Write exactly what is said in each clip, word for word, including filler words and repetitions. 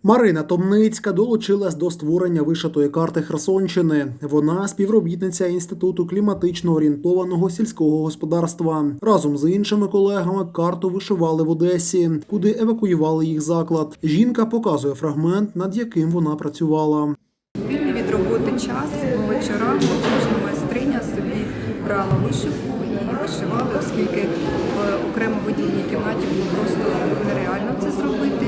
Марина Томницька долучилась до створення вишитої карти Херсонщини. Вона співробітниця Інституту кліматично орієнтованого сільського господарства. Разом з іншими колегами карту вишивали в Одесі, куди евакуювали їх заклад. Жінка показує фрагмент, над яким вона працювала. Вільний від роботи час, по вечорам кожна майстриня собі брала вишивку і вишивали, оскільки в окремо виділеній кімнаті було просто нереально це зробити.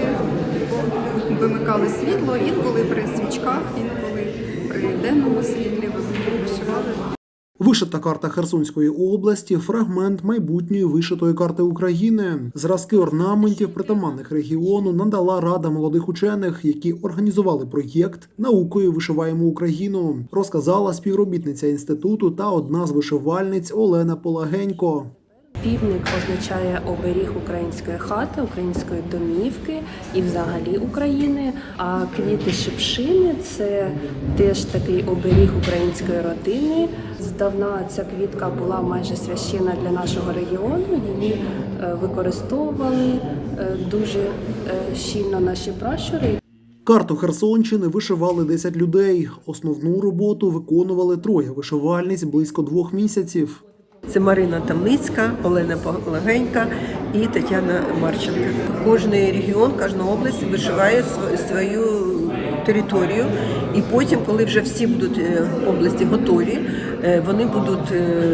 Вимикали світло, інколи при свічках, інколи при денному світлі вишивали. Вишита карта Херсонської області – фрагмент майбутньої вишитої карти України. Зразки орнаментів, притаманних регіону, надала Рада молодих учених, які організували проєкт «Наукою вишиваємо Україну», розказала співробітниця інституту та одна з вишивальниць Олена Полагенько. Півник означає оберіг української хати, української домівки і взагалі України. А квіти шипшини – це теж такий оберіг української родини. Здавна ця квітка була майже священна для нашого регіону. Її використовували дуже щільно наші пращури. Карту Херсонщини вишивали десять людей. Основну роботу виконували троє вишивальниць близько двох місяців. Це Марина Томницька, Олена Полагенька і Тетяна Марченко. Кожний регіон, кожна область вишиває свою територію. І потім, коли вже всі будуть області готові, вони будуть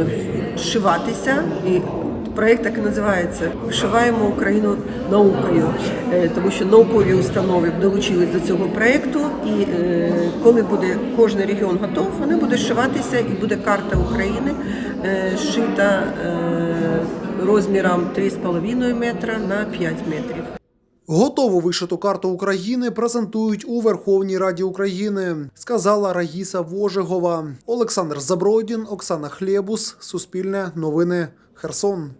зшиватися. І проєкт так і називається «Вишиваємо Україну наукою», тому що наукові установи долучились до цього проєкту. І коли буде кожен регіон готов, вони будуть зшиватися і буде карта України шита розміром три з половиною метра на п'ять метрів. Готову вишиту карту України презентують у Верховній Раді України, сказала Раїса Вожегова. Олександр Забродін, Оксана Хлєбус, Суспільне новини, Херсон.